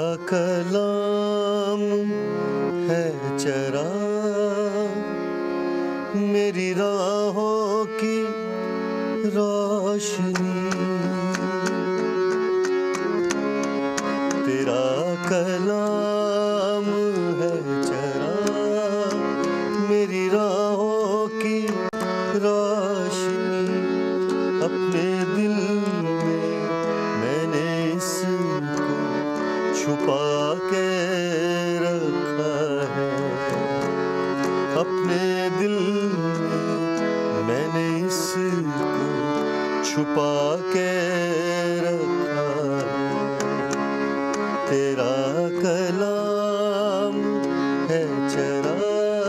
कलाम है चराग मेरी राहों की रोशनी, तेरा कलाम है चराग मेरी राहों की रोशनी। अपने दिल में मैंने इसको छुपा के रखा है, अपने दिल में मैंने इसको छुपा के रखा है। तेरा कलाम है चराग।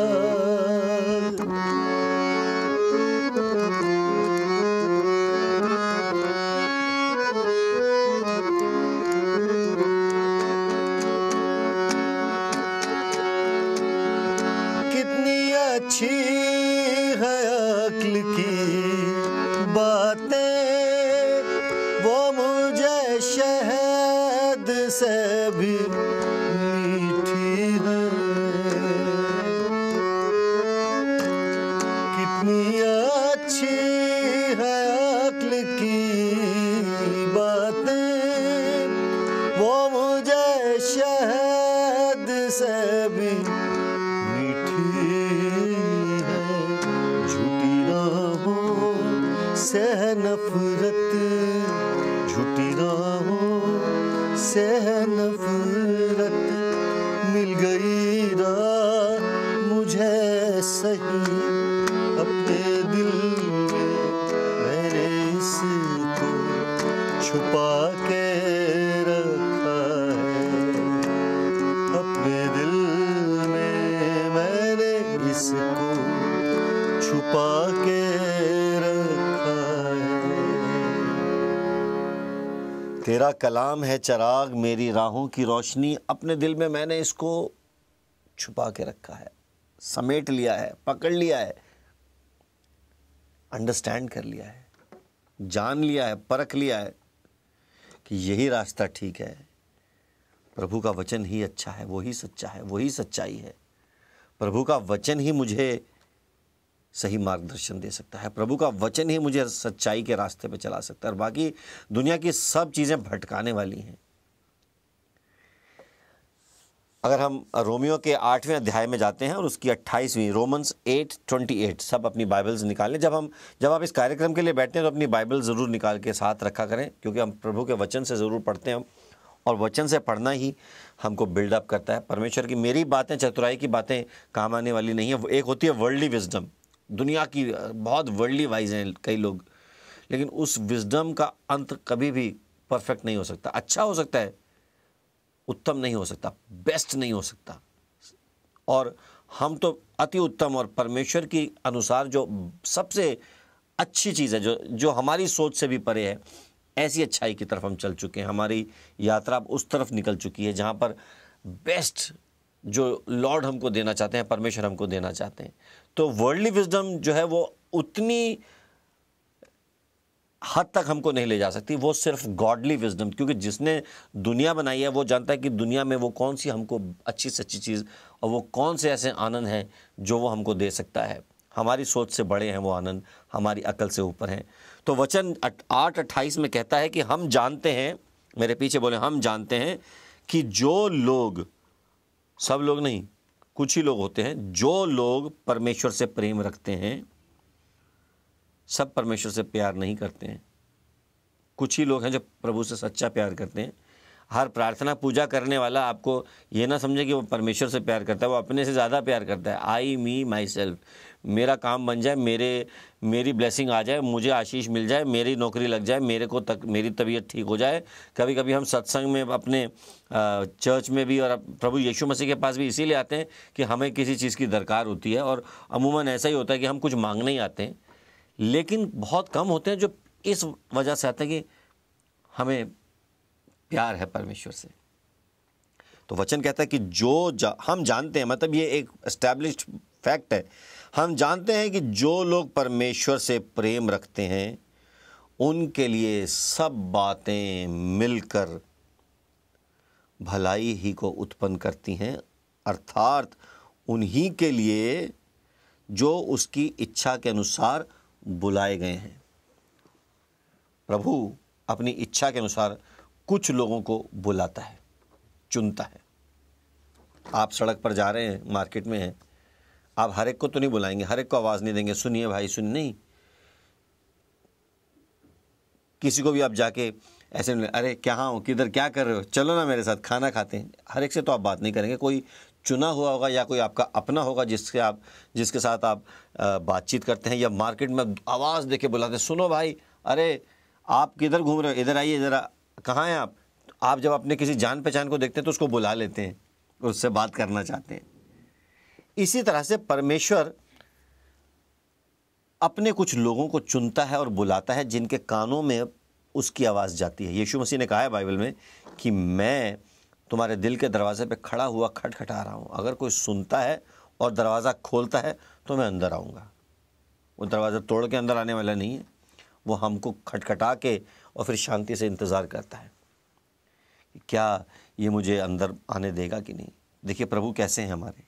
अच्छी है अक्ल की बातें, वो मुझे शहद से भी मीठी है। कितनी अच्छी है अक्ल की बातें, वो मुझे शहद से भी सह नफरत, झूठी राहों से नफरत, मिल गई राह मुझे सही। अपने दिल में मैंने इसको छुपा के रखा है, अपने दिल में मैंने इसको छुपा के तेरा कलाम है चराग मेरी राहों की रोशनी। अपने दिल में मैंने इसको छुपा के रखा है, समेट लिया है, पकड़ लिया है, अंडरस्टैंड कर लिया है, जान लिया है, परख लिया है कि यही रास्ता ठीक है। प्रभु का वचन ही अच्छा है, वही सच्चा है, वही सच्चाई है। प्रभु का वचन ही मुझे सही मार्गदर्शन दे सकता है, प्रभु का वचन ही मुझे सच्चाई के रास्ते पे चला सकता है, और बाकी दुनिया की सब चीज़ें भटकाने वाली हैं। अगर हम रोमियो के 8वें अध्याय में जाते हैं और उसकी 28वीं, रोमन्स 8:28, सब अपनी बाइबल्स निकाल लें। जब आप इस कार्यक्रम के लिए बैठते हैं तो अपनी बाइबल ज़रूर निकाल के साथ रखा करें, क्योंकि हम प्रभु के वचन से ज़रूर पढ़ते हैं, और वचन से पढ़ना ही हमको बिल्डअप करता है। परमेश्वर की मेरी बातें, चतुराई की बातें काम आने वाली नहीं है। एक होती है वर्ल्डली विजडम, दुनिया की बहुत वर्ल्डली वाइज हैं कई लोग, लेकिन उस विजडम का अंत कभी भी परफेक्ट नहीं हो सकता। अच्छा हो सकता है, उत्तम नहीं हो सकता, बेस्ट नहीं हो सकता। और हम तो अति उत्तम और परमेश्वर की अनुसार जो सबसे अच्छी चीज़ है, जो हमारी सोच से भी परे है, ऐसी अच्छाई की तरफ हम चल चुके हैं। हमारी यात्रा उस तरफ निकल चुकी है जहाँ पर बेस्ट जो लॉर्ड हमको देना चाहते हैं, परमेश्वर हमको देना चाहते हैं। तो वर्ल्डली विजडम जो है वो उतनी हद तक हमको नहीं ले जा सकती, वो सिर्फ गॉडली विजडम, क्योंकि जिसने दुनिया बनाई है वो जानता है कि दुनिया में वो कौन सी हमको अच्छी से अच्छी चीज़ और वो कौन से ऐसे आनंद हैं जो वो हमको दे सकता है। हमारी सोच से बड़े हैं वो आनंद, हमारी अकल से ऊपर हैं। तो वचन 8:28 में कहता है कि हम जानते हैं, मेरे पीछे बोले, हम जानते हैं कि जो लोग, सब लोग नहीं, कुछ ही लोग होते हैं, जो लोग परमेश्वर से प्रेम रखते हैं, सब परमेश्वर से प्यार नहीं करते हैं। कुछ ही लोग हैं जो प्रभु से सच्चा प्यार करते हैं। हर प्रार्थना पूजा करने वाला आपको ये ना समझे कि वो परमेश्वर से प्यार करता है, वो अपने से ज़्यादा प्यार करता है। आई मी माई सेल्फ, मेरा काम बन जाए, मेरी ब्लेसिंग आ जाए, मुझे आशीष मिल जाए, मेरी नौकरी लग जाए, मेरी तबीयत ठीक हो जाए। कभी कभी हम सत्संग में अपने चर्च में भी और प्रभु यीशु मसीह के पास भी इसीलिए आते हैं कि हमें किसी चीज़ की दरकार होती है, और अमूमन ऐसा ही होता है कि हम कुछ मांगने ही आते हैं। लेकिन बहुत कम होते हैं जो इस वजह से आते हैं कि हमें प्यार है परमेश्वर से। तो वचन कहता है कि हम जानते हैं, मतलब ये एक एस्टैब्लिश्ड फैक्ट है, हम जानते हैं कि जो लोग परमेश्वर से प्रेम रखते हैं उनके लिए सब बातें मिलकर भलाई ही को उत्पन्न करती हैं, अर्थात उन्हीं के लिए जो उसकी इच्छा के अनुसार बुलाए गए हैं। प्रभु अपनी इच्छा के अनुसार कुछ लोगों को बुलाता है, चुनता है। आप सड़क पर जा रहे हैं, मार्केट में हैं, आप हर एक को तो नहीं बुलाएंगे, हर एक को आवाज़ नहीं देंगे, सुनिए भाई सुनिए, नहीं। किसी को भी आप जाके ऐसे नहीं, अरे कहाँ हो, किधर, क्या कर रहे हो, चलो ना मेरे साथ खाना खाते हैं, हर एक से तो आप बात नहीं करेंगे। कोई चुना हुआ होगा या कोई आपका अपना होगा जिसके साथ आप बातचीत करते हैं, या मार्केट में आवाज़ देके बुलाते हैं, सुनो भाई, अरे आप किधर घूम रहे हो, इधर आइए, इधर कहाँ हैं आप। आप जब अपने किसी जान पहचान को देखते हैं तो उसको बुला लेते हैं, उससे बात करना चाहते हैं। इसी तरह से परमेश्वर अपने कुछ लोगों को चुनता है और बुलाता है जिनके कानों में उसकी आवाज़ जाती है। यीशु मसीह ने कहा है बाइबल में कि मैं तुम्हारे दिल के दरवाजे पे खड़ा हुआ खटखटा रहा हूँ, अगर कोई सुनता है और दरवाज़ा खोलता है तो मैं अंदर आऊँगा। वो दरवाज़ा तोड़ के अंदर आने वाला नहीं है, वो हमको खटखटा के और फिर शांति से इंतज़ार करता है कि क्या ये मुझे अंदर आने देगा कि नहीं। देखिए प्रभु कैसे हैं हमारे।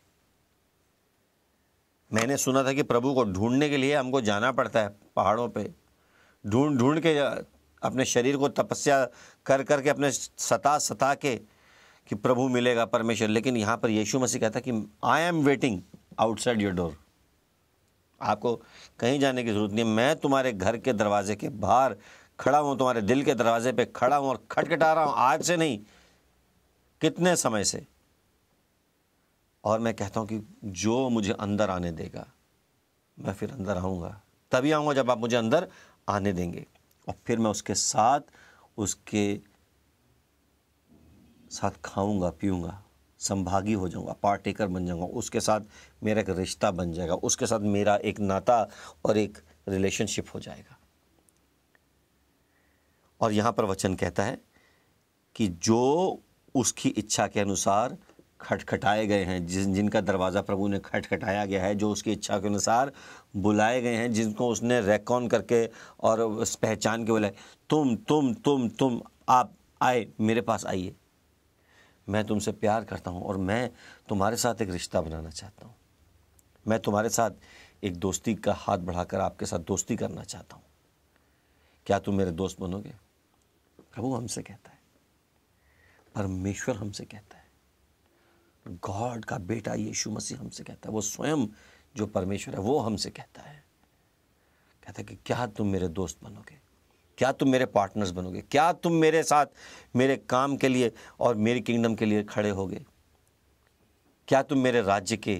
मैंने सुना था कि प्रभु को ढूंढने के लिए हमको जाना पड़ता है पहाड़ों पे, ढूंढ ढूंढ के अपने शरीर को तपस्या कर कर के अपने सता के कि प्रभु मिलेगा, परमेश्वर। लेकिन यहाँ पर यीशु मसीह कहता है कि I am waiting outside your door. आपको कहीं जाने की ज़रूरत नहीं, मैं तुम्हारे घर के दरवाजे के बाहर खड़ा हूँ, तुम्हारे दिल के दरवाजे पे खड़ा हूँ और खटखटा रहा हूँ, आज से नहीं, कितने समय से। और मैं कहता हूँ कि जो मुझे अंदर आने देगा मैं फिर अंदर आऊँगा। तभी आऊँगा जब आप मुझे अंदर आने देंगे, और फिर मैं उसके साथ खाऊँगा पीऊँगा, संभागी हो जाऊँगा, पार्टेकर बन जाऊँगा, उसके साथ मेरा एक रिश्ता बन जाएगा, उसके साथ मेरा एक नाता और एक रिलेशनशिप हो जाएगा। और यहाँ पर वचन कहता है कि जो उसकी इच्छा के अनुसार खटखटाए गए हैं, जिनका दरवाज़ा प्रभु ने खटखटाया गया है, जो उसकी इच्छा के अनुसार बुलाए गए हैं, जिनको उसने रेकॉन करके और उस पहचान के बुलाए, तुम आप आए, मेरे पास आइए, मैं तुमसे प्यार करता हूँ और मैं तुम्हारे साथ एक रिश्ता बनाना चाहता हूँ, मैं तुम्हारे साथ एक दोस्ती का हाथ बढ़ाकर आपके साथ दोस्ती करना चाहता हूँ, क्या तुम मेरे दोस्त बनोगे। प्रभु हमसे कहता है, परमेश्वर हमसे कहता है, गॉड का बेटा यीशु मसीह हमसे कहता है, वो स्वयं जो परमेश्वर है वो हमसे कहता है कि क्या तुम मेरे दोस्त बनोगे, क्या तुम मेरे पार्टनर्स बनोगे, क्या तुम मेरे साथ मेरे काम के लिए और मेरी किंगडम के लिए खड़े होगे, क्या तुम मेरे राज्य के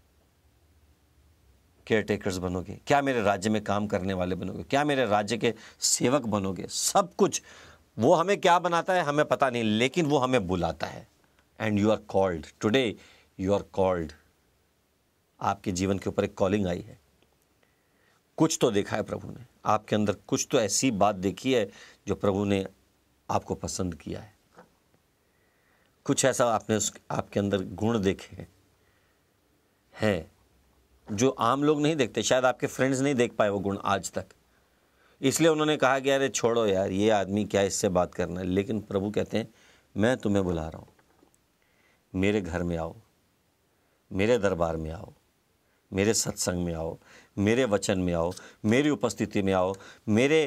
केयर टेकर्स बनोगे, क्या मेरे राज्य में काम करने वाले बनोगे, क्या मेरे राज्य के सेवक बनोगे। सब कुछ वो हमें क्या बनाता है हमें पता नहीं, लेकिन वो हमें बुलाता है। And you are called today, you are called. आपके जीवन के ऊपर एक कॉलिंग आई है, कुछ तो देखा है प्रभु ने आपके अंदर, कुछ तो ऐसी बात देखी है जो प्रभु ने आपको पसंद किया है, कुछ ऐसा आपने आपके अंदर गुण देखे हैं जो आम लोग नहीं देखते। शायद आपके फ्रेंड्स नहीं देख पाए वो गुण आज तक, इसलिए उन्होंने कहा कि अरे छोड़ो यार, ये आदमी क्या इससे बात करना है। लेकिन प्रभु कहते हैं मैं तुम्हें बुला रहा हूँ, मेरे घर में आओ, मेरे दरबार में आओ, मेरे सत्संग में आओ, मेरे वचन में आओ, मेरी उपस्थिति में आओ, मेरे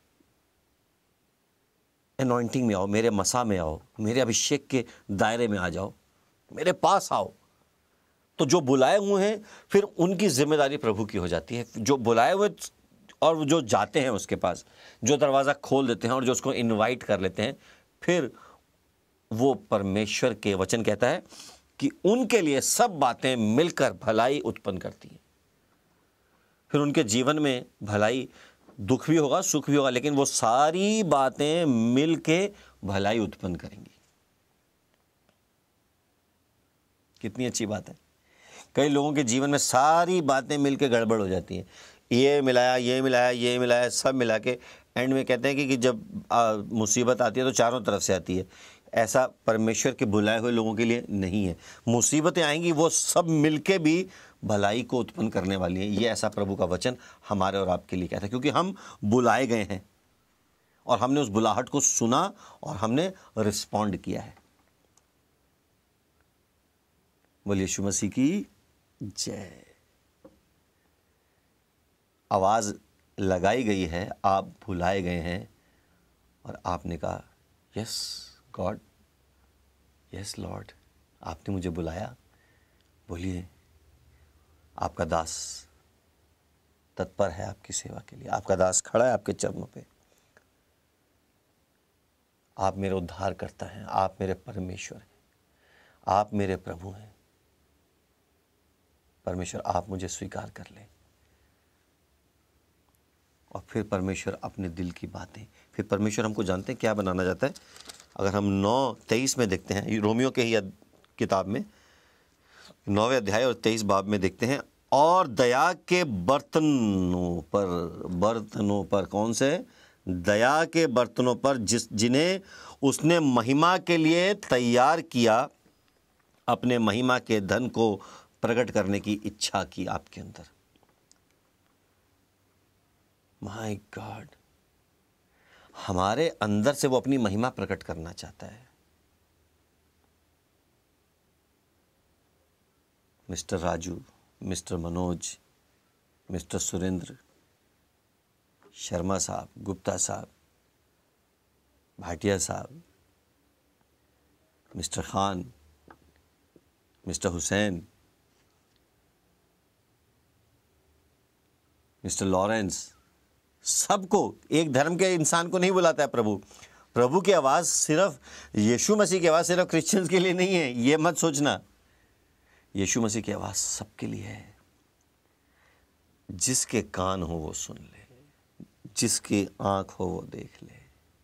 एनॉइंटिंग में आओ, मेरे मसा में आओ, मेरे अभिषेक के दायरे में आ जाओ, मेरे पास आओ। तो जो बुलाए हुए हैं फिर उनकी जिम्मेदारी प्रभु की हो जाती है। जो बुलाए हुए और जो जाते हैं उसके पास, जो दरवाज़ा खोल देते हैं और जो उसको इनवाइट कर लेते हैं, फिर वो परमेश्वर के वचन कहता है कि उनके लिए सब बातें मिलकर भलाई उत्पन्न करती हैं। फिर उनके जीवन में भलाई, दुख भी होगा, सुख भी होगा, लेकिन वो सारी बातें मिलके भलाई उत्पन्न करेंगी। कितनी अच्छी बात है। कई लोगों के जीवन में सारी बातें मिलके गड़बड़ हो जाती हैं, ये मिलाया सब मिला के एंड में कहते हैं कि जब मुसीबत आती है तो चारों तरफ से आती है। ऐसा परमेश्वर के बुलाए हुए लोगों के लिए नहीं है। मुसीबतें आएंगी, वो सब मिलके भी भलाई को उत्पन्न करने वाली हैं। ये ऐसा प्रभु का वचन हमारे और आपके लिए कहता है, क्योंकि हम बुलाए गए हैं और हमने उस बुलाहट को सुना और हमने रिस्पॉन्ड किया है। बोलिए यीशु मसीह की जय। आवाज़ लगाई गई है, आप भुलाए गए हैं और आपने कहा यस गॉड, यस लॉर्ड, आपने मुझे बुलाया। बोलिए, आपका दास तत्पर है आपकी सेवा के लिए। आपका दास खड़ा है आपके चरणों पे। आप मेरे उद्धार करता हैं, आप मेरे परमेश्वर हैं, आप मेरे प्रभु हैं। परमेश्वर, आप मुझे स्वीकार कर लें। और फिर परमेश्वर अपने दिल की बातें, फिर परमेश्वर हमको जानते हैं क्या बनाना चाहता है। अगर हम 9:23 में देखते हैं, रोमियो के ही किताब में 9वें अध्याय और 23 बाब में देखते हैं, और दया के बर्तनों पर कौन से? दया के बर्तनों पर जिन्हें उसने महिमा के लिए तैयार किया, अपने महिमा के धन को प्रकट करने की इच्छा की आपके अंदर। माय गॉड, हमारे अंदर से वो अपनी महिमा प्रकट करना चाहता है। Mister Raju, Mister Manoj, Mister Surendra, Sharma साहब, गुप्ता साहब, भाटिया साहब, Mister Khan, Mister Hussain, Mister Lawrence, सबको, एक धर्म के इंसान को नहीं बुलाता है प्रभु। प्रभु की आवाज़ सिर्फ, यीशु मसीह की आवाज़ सिर्फ क्रिश्चियंस के लिए नहीं है, ये मत सोचना। यीशु मसीह की आवाज़ सबके लिए है। जिसके कान हो वो सुन ले, जिसकी आँख हो वो देख ले।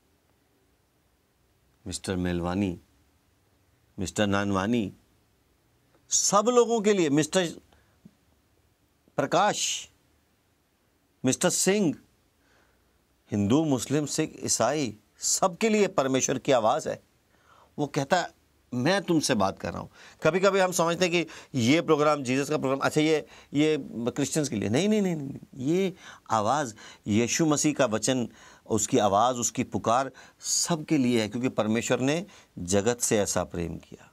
मिस्टर मेलवानी, मिस्टर नानवानी, सब लोगों के लिए, Mister Prakash, Mister Singh, Hindu, Muslim, Sikh, ईसाई, सबके लिए परमेश्वर की आवाज़ है। वो कहता है मैं तुमसे बात कर रहा हूँ। कभी कभी हम समझते हैं कि ये प्रोग्राम जीसस का प्रोग्राम, अच्छा ये क्रिश्चियंस के लिए। नहीं नहीं नहीं नहीं, ये आवाज़ यीशु मसीह का वचन, उसकी आवाज़, उसकी पुकार सबके लिए है, क्योंकि परमेश्वर ने जगत से ऐसा प्रेम किया,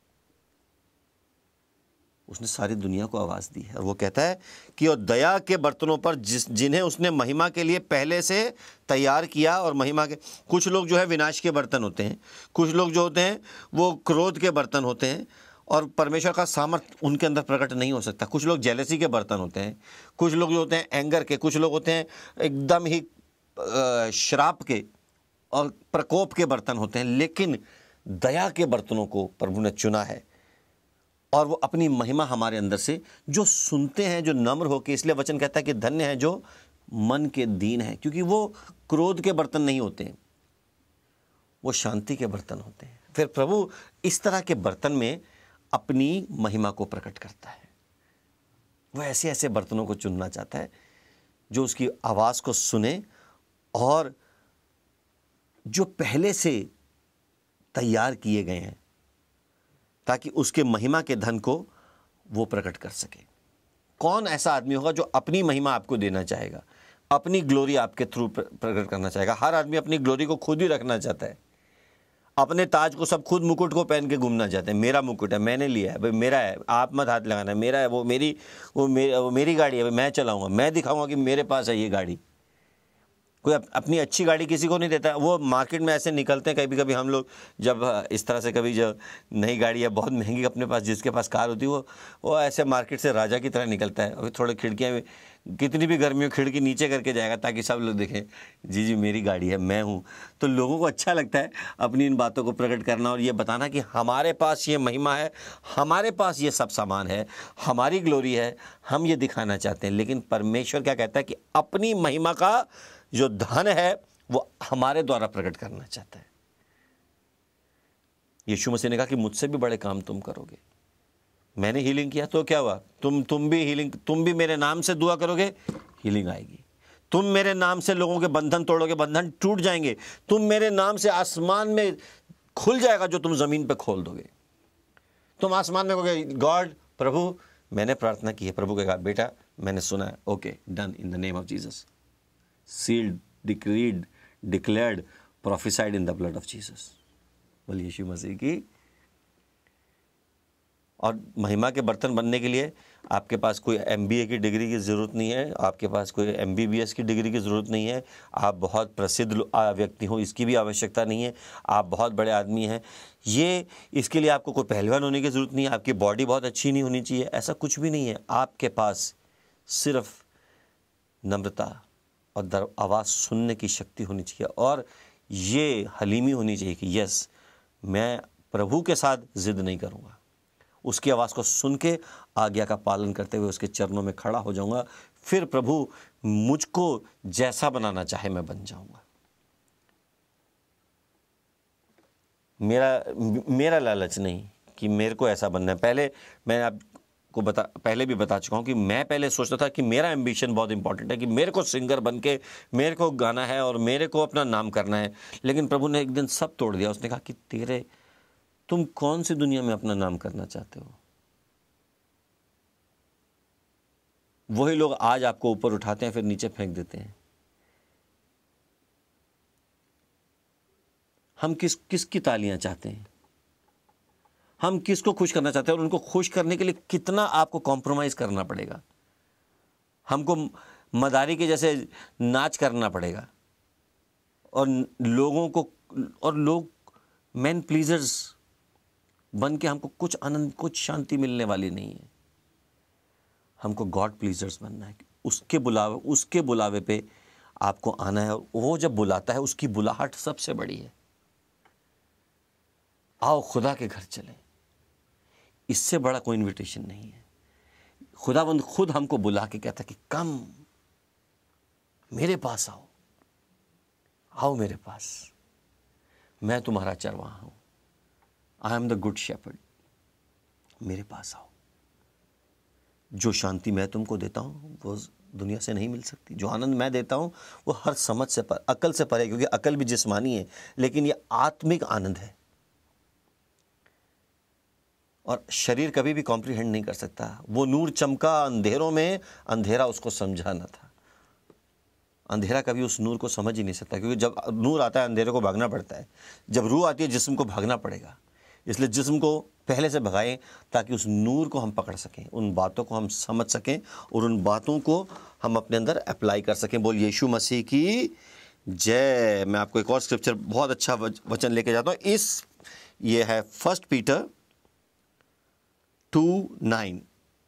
उसने सारी दुनिया को आवाज़ दी है। और वो कहता है कि और दया के बर्तनों पर जिन्हें उसने महिमा के लिए पहले से तैयार किया। और महिमा के, कुछ लोग जो है विनाश के बर्तन होते हैं, कुछ लोग जो होते हैं वो क्रोध के बर्तन होते हैं और परमेश्वर का सामर्थ्य उनके अंदर प्रकट नहीं हो सकता। कुछ लोग जेलसी के बर्तन होते हैं, कुछ लोग जो होते हैं एंगर के, कुछ लोग होते हैं एकदम ही श्राप के और प्रकोप के बर्तन होते हैं। लेकिन दया के बर्तनों को प्रभु ने चुना है और वो अपनी महिमा हमारे अंदर से जो सुनते हैं, जो नम्र होके, इसलिए वचन कहता है कि धन्य है जो मन के दीन है, क्योंकि वो क्रोध के बर्तन नहीं होते हैं, वो शांति के बर्तन होते हैं। फिर प्रभु इस तरह के बर्तन में अपनी महिमा को प्रकट करता है। वो ऐसे ऐसे बर्तनों को चुनना चाहता है जो उसकी आवाज़ को सुने और जो पहले से तैयार किए गए हैं, ताकि उसके महिमा के धन को वो प्रकट कर सके। कौन ऐसा आदमी होगा जो अपनी महिमा आपको देना चाहेगा, अपनी ग्लोरी आपके थ्रू प्रकट करना चाहेगा? हर आदमी अपनी ग्लोरी को खुद ही रखना चाहता है, अपने ताज को सब खुद मुकुट को पहन के घूमना चाहते हैं। मेरा मुकुट है, मैंने लिया है, भाई मेरा है, आप मत हाथ लगाना, मेरा है, वो मेरी गाड़ी है, भाई मैं चलाऊंगा, मैं दिखाऊंगा कि मेरे पास है ये गाड़ी। कोई अपनी अच्छी गाड़ी किसी को नहीं देता। वो मार्केट में ऐसे निकलते हैं, कभी कभी हम लोग जब इस तरह से, कभी जब नई गाड़ी है बहुत महंगी अपने पास, जिसके पास कार होती है वो ऐसे मार्केट से राजा की तरह निकलता है। अभी थोड़ी खिड़कियाँ, कितनी भी गर्मी हो खिड़की नीचे करके जाएगा ताकि सब लोग देखें जी जी मेरी गाड़ी है, मैं हूँ। तो लोगों को अच्छा लगता है अपनी इन बातों को प्रकट करना और ये बताना कि हमारे पास ये महिमा है, हमारे पास ये सब सामान है, हमारी ग्लोरी है, हम ये दिखाना चाहते हैं। लेकिन परमेश्वर क्या कहता है कि अपनी महिमा का जो धन है वो हमारे द्वारा प्रकट करना चाहता है। यीशु मसीह ने कहा कि मुझसे भी बड़े काम तुम करोगे। मैंने हीलिंग किया तो क्या हुआ, तुम भी हीलिंग, तुम भी मेरे नाम से दुआ करोगे, हीलिंग आएगी। तुम मेरे नाम से लोगों के बंधन तोड़ोगे, बंधन टूट जाएंगे। तुम मेरे नाम से आसमान में खुल जाएगा जो तुम जमीन पे खोल दोगे। तुम आसमान में कहोगे गॉड, प्रभु मैंने प्रार्थना की है, प्रभु कहेगा बेटा मैंने सुना है, okay done in the name of Jesus, sealed, decreed, declared, prophesied in the blood of Jesus. बोलिए यीशु मसीह की। और महिमा के बर्तन बनने के लिए आपके पास कोई MBA की डिग्री की ज़रूरत नहीं है, आपके पास कोई MBBS की डिग्री की ज़रूरत नहीं है, आप बहुत प्रसिद्ध व्यक्ति हो इसकी भी आवश्यकता नहीं है, आप बहुत बड़े आदमी हैं, ये इसके लिए आपको कोई पहलवान होने की ज़रूरत नहीं है, आपकी बॉडी बहुत अच्छी नहीं होनी चाहिए, ऐसा कुछ भी नहीं है। आपके पास सिर्फ नम्रता और आवाज़ सुनने की शक्ति होनी चाहिए और ये हलीमी होनी चाहिए कि यस, मैं प्रभु के साथ ज़िद नहीं करूँगा, उसकी आवाज़ को सुन के आज्ञा का पालन करते हुए उसके चरणों में खड़ा हो जाऊँगा, फिर प्रभु मुझको जैसा बनाना चाहे मैं बन जाऊँगा। मेरा लालच नहीं कि मेरे को ऐसा बनना है। पहले मैं आपको पहले भी बता चुका हूँ कि मैं पहले सोचता था कि मेरा एम्बिशन बहुत इंपॉर्टेंट है, कि मेरे को सिंगर बन के मेरे को गाना है और मेरे को अपना नाम करना है। लेकिन प्रभु ने एक दिन सब तोड़ दिया। उसने कहा कि तुम कौन सी दुनिया में अपना नाम करना चाहते हो? वही लोग आज आपको ऊपर उठाते हैं फिर नीचे फेंक देते हैं। हम किसकी तालियां चाहते हैं? हम किसको खुश करना चाहते हैं और उनको खुश करने के लिए कितना आपको कॉम्प्रोमाइज़ करना पड़ेगा? हमको मदारी के जैसे नाच करना पड़ेगा और लोग मैन प्लीजर्स बन के हमको कुछ आनंद, कुछ शांति मिलने वाली नहीं है। हमको गॉड प्लीजर्स बनना है। उसके बुलावे पे आपको आना है और वो जब बुलाता है उसकी बुलाहट सबसे बड़ी है। आओ खुदा के घर चलें, इससे बड़ा कोई इनविटेशन नहीं है। खुदावंद खुद हमको बुला के कहता है कि कम मेरे पास आओ मेरे पास, मैं तुम्हारा चरवाहा हूं, I am the good shepherd, मेरे पास आओ। जो शांति मैं तुमको देता हूं वो दुनिया से नहीं मिल सकती। जो आनंद मैं देता हूं वो हर समझ से अकल से परे, क्योंकि अकल भी जिस्मानी है, लेकिन ये आत्मिक आनंद है और शरीर कभी भी कॉम्प्रिहेंड नहीं कर सकता। वो नूर चमका अंधेरों में, अंधेरा उसको समझा न था। अंधेरा कभी उस नूर को समझ ही नहीं सकता, क्योंकि जब नूर आता है अंधेरे को भागना पड़ता है। जब रूह आती है जिस्म को भागना पड़ेगा। इसलिए जिस्म को पहले से भगाएं ताकि उस नूर को हम पकड़ सकें, उन बातों को हम समझ सकें और उन बातों को हम अपने अंदर अप्लाई कर सकें। बोल यीशु मसीह की जय। मैं आपको एक और स्क्रिप्चर, बहुत अच्छा वचन लेके जाता हूँ। ये है 1 पीटर 2:9।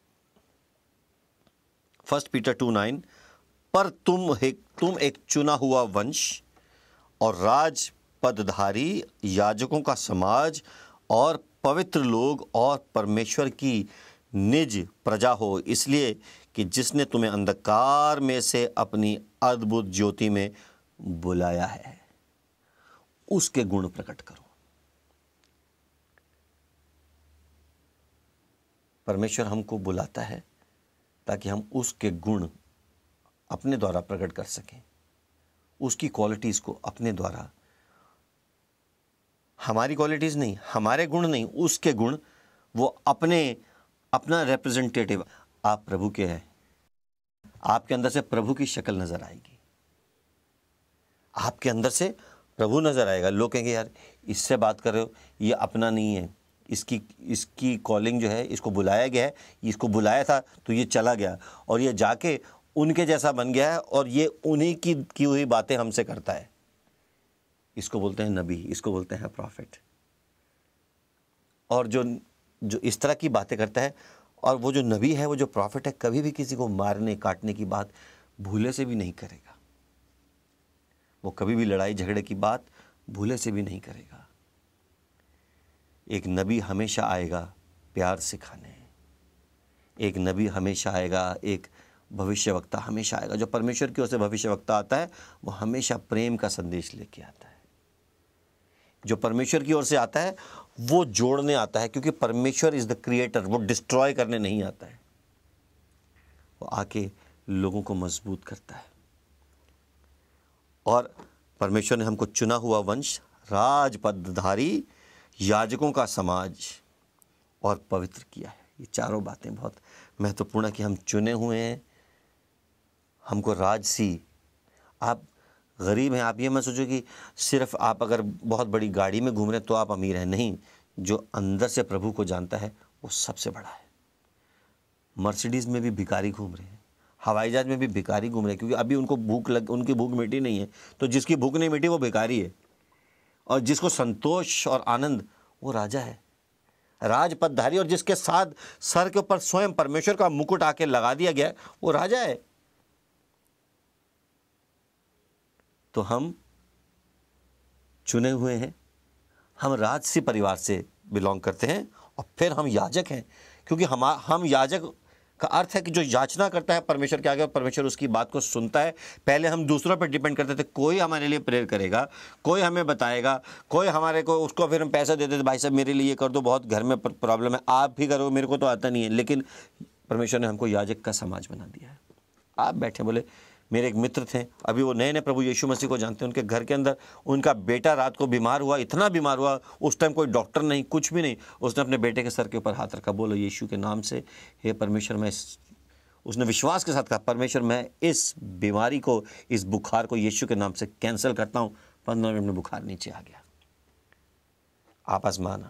1 पीटर 2:9। पर तुम एक चुना हुआ वंश और राज पदधारी, याजकों का समाज और पवित्र लोग और परमेश्वर की निज प्रजा हो, इसलिए कि जिसने तुम्हें अंधकार में से अपनी अद्भुत ज्योति में बुलाया है, उसके गुण प्रकट करो। परमेश्वर हमको बुलाता है ताकि हम उसके गुण अपने द्वारा प्रकट कर सकें, उसकी क्वालिटीज़ को अपने द्वारा, हमारी क्वालिटीज़ नहीं, हमारे गुण नहीं, उसके गुण, वो अपना रिप्रेजेंटेटिव। आप प्रभु के हैं, आपके अंदर से प्रभु की शक्ल नज़र आएगी, आपके अंदर से प्रभु नज़र आएगा। लोग कहेंगे यार इससे बात कर रहे हो, ये अपना नहीं है, इसकी कॉलिंग जो है, इसको बुलाया गया है, इसको बुलाया था तो ये चला गया और ये जाके उनके जैसा बन गया है और ये उन्हीं की हुई बातें हमसे करता है। इसको बोलते हैं नबी, इसको बोलते हैं प्रॉफिट। और जो इस तरह की बातें करता है, और वो जो नबी है, वो जो प्रॉफिट है, कभी भी किसी को मारने काटने की बात भूले से भी नहीं करेगा। वो कभी भी लड़ाई झगड़े की बात भूले से भी नहीं करेगा। एक नबी हमेशा आएगा प्यार सिखाने, एक नबी हमेशा आएगा, एक भविष्यवक्ता हमेशा आएगा। जो परमेश्वर की ओर से भविष्यवक्ता आता है वो हमेशा प्रेम का संदेश लेके आता है। जो परमेश्वर की ओर से आता है वो जोड़ने आता है, क्योंकि परमेश्वर इज़ द क्रिएटर। वो डिस्ट्रॉय करने नहीं आता है, वो आके लोगों को मजबूत करता है। और परमेश्वर ने हमको चुना हुआ वंश, राजपदधारी, याजकों का समाज और पवित्र किया है। ये चारों बातें बहुत महत्वपूर्ण है कि हम चुने हुए हैं, हमको राजसी। आप गरीब हैं, आप ये मत सोचो कि सिर्फ आप अगर बहुत बड़ी गाड़ी में घूम रहे हैं तो आप अमीर हैं। नहीं, जो अंदर से प्रभु को जानता है वो सबसे बड़ा है। मर्सिडीज़ में भी भिखारी घूम रहे हैं, हवाई जहाज में भी भिखारी घूम रहे हैं, क्योंकि अभी उनको उनकी भूख मिटी नहीं है। तो जिसकी भूख नहीं मिटी वो भिखारी है, और जिसको संतोष और आनंद वो राजा है, राजपदधारी, और जिसके साथ सर के ऊपर स्वयं परमेश्वर का मुकुट आके लगा दिया गया वो राजा है। तो हम चुने हुए हैं, हम राजसी परिवार से बिलोंग करते हैं, और फिर हम याजक हैं, क्योंकि हम याजक का अर्थ है कि जो याचना करता है परमेश्वर के आगे, परमेश्वर उसकी बात को सुनता है। पहले हम दूसरों पर डिपेंड करते थे, कोई हमारे लिए प्रेयर करेगा, कोई हमें बताएगा, कोई हमारे को, उसको फिर हम पैसा देते थे, भाई साहब मेरे लिए कर दो, बहुत घर में प्रॉब्लम है, आप भी करो, मेरे को तो आता नहीं है। लेकिन परमेश्वर ने हमको याजक का समाज बना दिया है। आप बैठे, बोले मेरे एक मित्र थे, अभी वो नए नए प्रभु यीशु मसीह को जानते हैं, उनके घर के अंदर उनका बेटा रात को बीमार हुआ, इतना बीमार हुआ, उस टाइम कोई डॉक्टर नहीं, कुछ भी नहीं, उसने अपने बेटे के सर के ऊपर हाथ रखा, बोलो यीशु के नाम से हे परमेश्वर, मैं उसने विश्वास के साथ कहा, परमेश्वर मैं इस बीमारी को, इस बुखार को यीशु के नाम से कैंसिल करता हूँ। 15 मिनट में बुखार नीचे आ गया। आप आजमाना,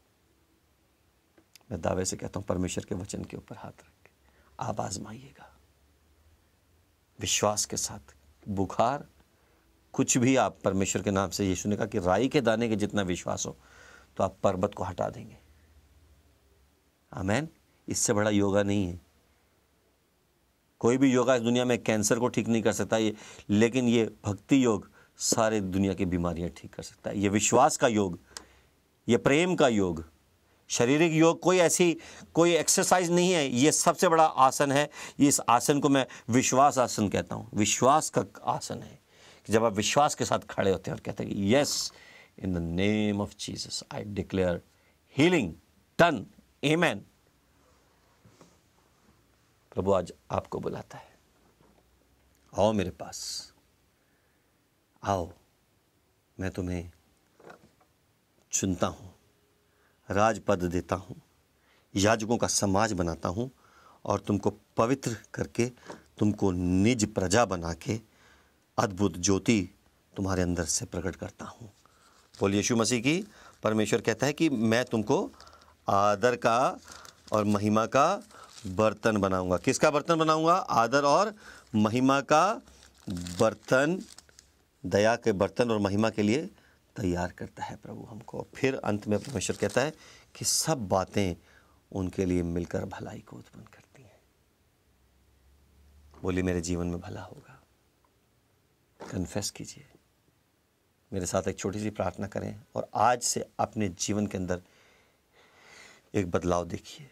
मैं दावे से कहता हूँ परमेश्वर के वचन के ऊपर हाथ रख के आप आजमाइएगा विश्वास के साथ। बुखार कुछ भी, आप परमेश्वर के नाम से, यीशु ने कहा कि राई के दाने के जितना विश्वास हो तो आप पर्वत को हटा देंगे। आमीन। इससे बड़ा योगा नहीं है। कोई भी योगा इस दुनिया में कैंसर को ठीक नहीं कर सकता, ये, लेकिन ये भक्ति योग सारे दुनिया की बीमारियां ठीक कर सकता है। ये विश्वास का योग, ये प्रेम का योग, शारीरिक योग कोई एक्सरसाइज नहीं है, ये सबसे बड़ा आसन है। इस आसन को मैं विश्वास आसन कहता हूँ। विश्वास का आसन है कि जब आप विश्वास के साथ खड़े होते हैं और कहते हैं कि yes, in the name of Jesus I declare healing done, amen. प्रभु आज आपको बुलाता है, आओ मेरे पास, आओ, मैं तुम्हें चुनता हूँ, राजपद देता हूँ, याजकों का समाज बनाता हूँ, और तुमको पवित्र करके, तुमको निज प्रजा बना के अद्भुत ज्योति तुम्हारे अंदर से प्रकट करता हूँ। बोल यीशु मसीह की। परमेश्वर कहता है कि मैं तुमको आदर का और महिमा का बर्तन बनाऊंगा। किसका बर्तन बनाऊंगा? आदर और महिमा का बर्तन, दया के बर्तन और महिमा के लिए तैयार करता है प्रभु हमको। फिर अंत में परमेश्वर कहता है कि सब बातें उनके लिए मिलकर भलाई को उत्पन्न करती हैं। बोलिए मेरे जीवन में भला होगा। कन्फेस कीजिए, मेरे साथ एक छोटी सी प्रार्थना करें और आज से अपने जीवन के अंदर एक बदलाव देखिए।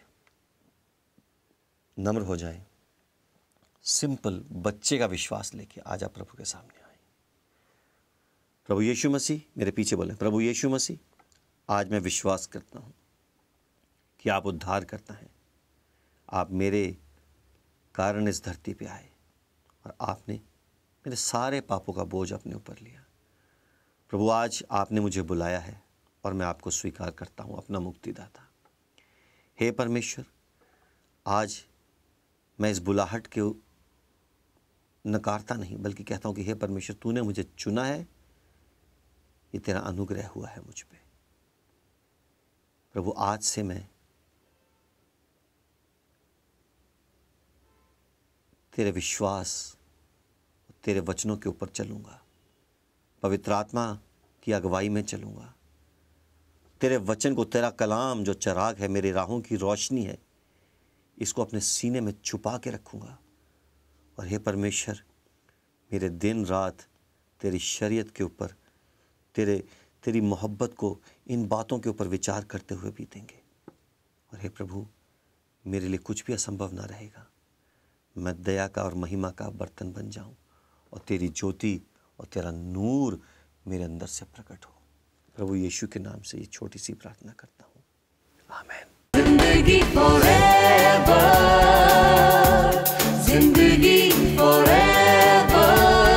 नम्र हो जाएं, सिंपल बच्चे का विश्वास लेके आज आप प्रभु के सामने आए। प्रभु यीशु मसीह, मेरे पीछे बोले, प्रभु यीशु मसीह, आज मैं विश्वास करता हूँ कि आप उद्धार करता है। आप मेरे कारण इस धरती पे आए और आपने मेरे सारे पापों का बोझ अपने ऊपर लिया। प्रभु आज आपने मुझे बुलाया है और मैं आपको स्वीकार करता हूँ अपना मुक्तिदाता। हे परमेश्वर, आज मैं इस बुलाहट के नकारता नहीं, बल्कि कहता हूँ कि हे परमेश्वर, तूने मुझे चुना है, ये तेरा अनुग्रह हुआ है मुझ पे। प्रभु आज से मैं तेरे विश्वास, तेरे वचनों के ऊपर चलूँगा, पवित्र आत्मा की अगुवाई में चलूँगा। तेरे वचन को, तेरा कलाम जो चिराग है, मेरी राहों की रोशनी है, इसको अपने सीने में छुपा के रखूँगा। और हे परमेश्वर, मेरे दिन रात तेरी शरीयत के ऊपर, तेरी मोहब्बत को, इन बातों के ऊपर विचार करते हुए बीतेंगे। और हे प्रभु, मेरे लिए कुछ भी असंभव ना रहेगा। मैं दया का और महिमा का बर्तन बन जाऊं और तेरी ज्योति और तेरा नूर मेरे अंदर से प्रकट हो। प्रभु यीशु के नाम से ये छोटी सी प्रार्थना करता हूँ, आमीन। जिंदगी forever, जिंदगी forever।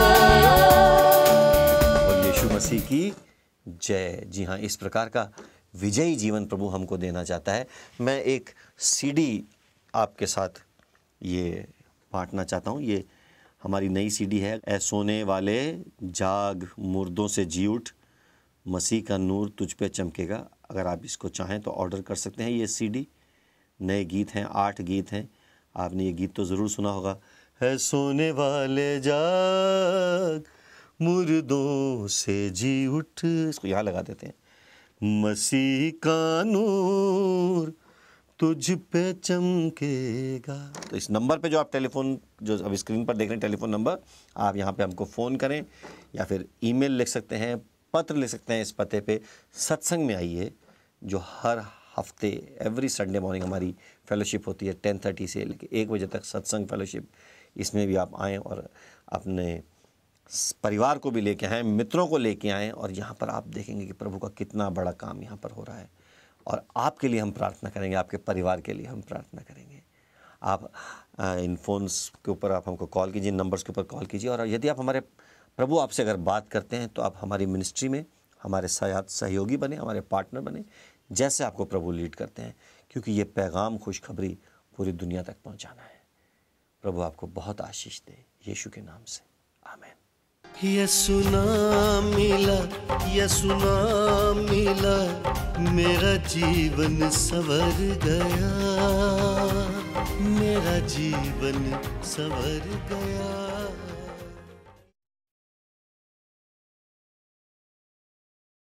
और यीशु मसीह की जय। जी हाँ, इस प्रकार का विजयी जीवन प्रभु हमको देना चाहता है। मैं एक सीडी आपके साथ ये बांटना चाहता हूँ। ये हमारी नई सीडी है, ऐ सोने वाले जाग, मुर्दों से जी उठ, मसीह का नूर तुझ पे चमकेगा। अगर आप इसको चाहें तो ऑर्डर कर सकते हैं। ये सीडी नए गीत हैं, 8 गीत हैं। आपने ये गीत तो ज़रूर सुना होगा, है सोने वाले जाग मुर्दों से जी उठ, इसको यहाँ लगा देते हैं, मसीह का नूर तुझ पे चमकेगा। तो इस नंबर पे जो आप टेलीफोन, जो अब स्क्रीन पर देख रहे हैं टेलीफोन नंबर, आप यहाँ पे हमको फ़ोन करें या फिर ईमेल लिख सकते हैं, पत्र लिख सकते हैं। इस पते पे सत्संग में आइए, जो हर हफ्ते एवरी संडे मॉर्निंग हमारी फेलोशिप होती है 10:30 से लेकर 1 बजे तक सत्संग फेलोशिप। इसमें भी आप आएँ और अपने परिवार को भी लेके आएँ, मित्रों को लेके आएँ, और यहाँ पर आप देखेंगे कि प्रभु का कितना बड़ा काम यहाँ पर हो रहा है। और आपके लिए हम प्रार्थना करेंगे, आपके परिवार के लिए हम प्रार्थना करेंगे। आप इन फ़ोन्स के ऊपर आप हमको कॉल कीजिए, नंबर्स के ऊपर कॉल कीजिए। और यदि आप हमारे प्रभु आपसे अगर बात करते हैं तो आप हमारी मिनिस्ट्री में हमारे सहयोगी बने, हमारे पार्टनर बने, जैसे आपको प्रभु लीड करते हैं, क्योंकि ये पैगाम खुशखबरी पूरी दुनिया तक पहुंचाना है। प्रभु आपको बहुत आशीष दे, यीशु के नाम से, आमीन। यसु नाम मिला, यसु नाम मिला, मेरा जीवन संवर गया, मेरा जीवन संवर गया।